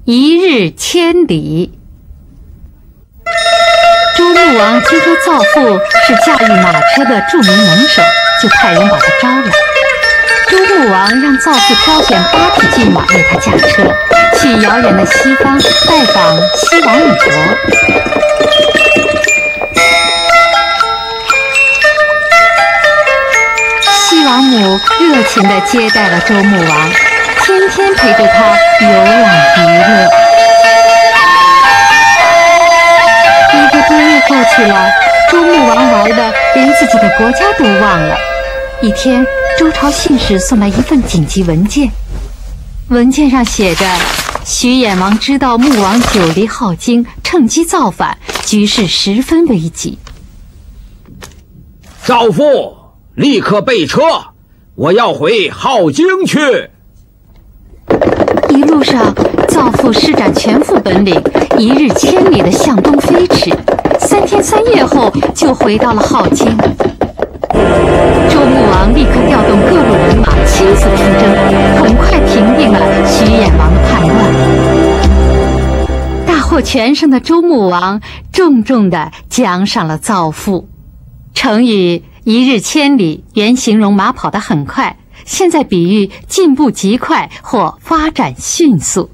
一日千里。周穆王听说造父是驾驭马车的著名能手，就派人把他招来。周穆王让造父挑选8匹骏马为他驾车，去遥远的西方拜访西王母国。西王母热情地接待了周穆王，天天陪着他游览娱乐。1个多月过去了，周穆王玩的连自己的国家都忘了。一天，周朝信使送来一份紧急文件，文件上写着：徐衍王知道穆王久离镐京，趁机造反，局势十分危急。 赵父，立刻备车，我要回镐京去。 一路上，造父施展全副本领，1日千里地向东飞驰，3天3夜后就回到了镐京。周穆王立刻调动各路人马亲自出征，很快平定了徐衍王的叛乱。大获全胜的周穆王重重地奖赏了造父。成语1日千里原形容马跑得很快，现在比喻进步极快或发展迅速。